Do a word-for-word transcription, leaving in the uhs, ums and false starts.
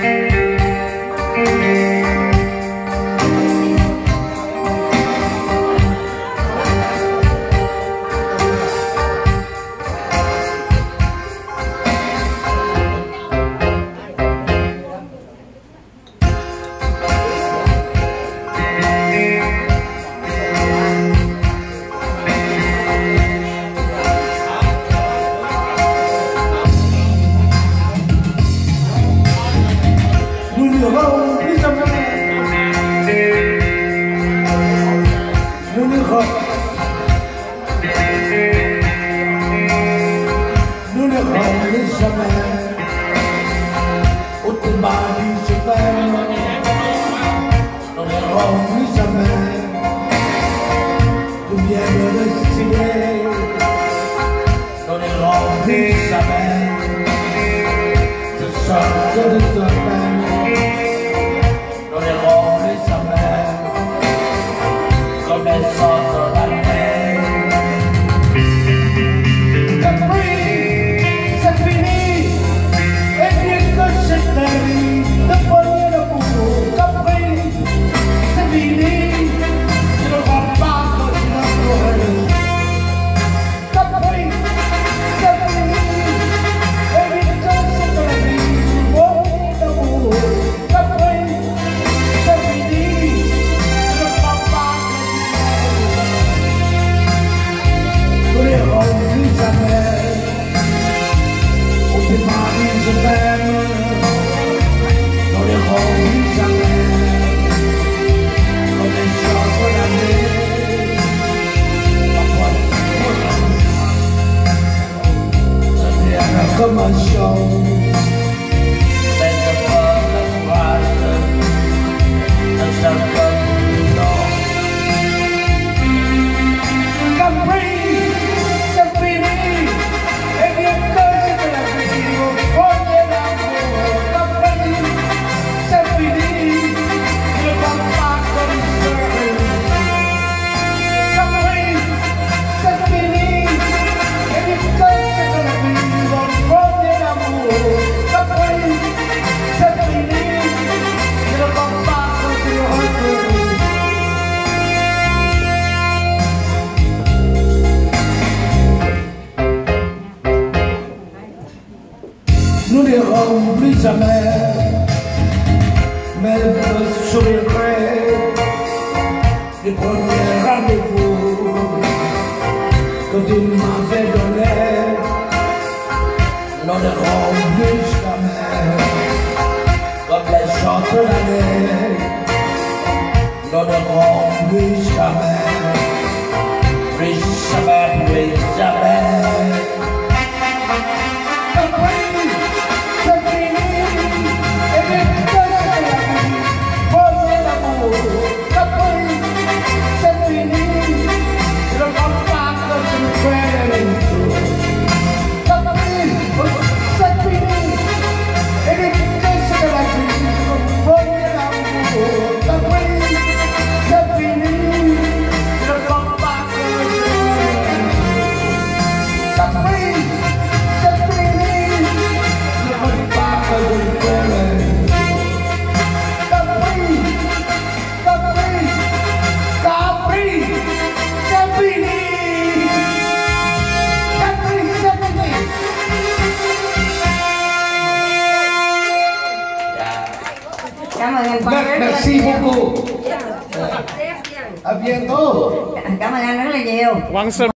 Nous ne rendons jamais autrement du chemin. Nous ne rendons jamais tout bien de destiné. Nous ne rendons jamais ce sorte de semaine. Nous ne rendons jamais comme les sortes de la mer. Comme un show, c'est de pas la phrase, un seul comme le nom. Capri, c'est fini, et bien que c'est de la vie, au premier amour. Capri, c'est fini, je ne vois pas comme ça. Capri, c'est fini, et bien que c'est de la vie. Nous n'irons plus jamais, mais je sourirai du premier rendez-vous que tu m'avais donné. Nous n'irons plus jamais, comme les autres l'année. Nous n'irons plus jamais, plus jamais, plus jamais. Cảm ơn anh Quang rất là Merci nhiều. beaucoup. À bientôt. Cảm ơn anh rất là nhiều.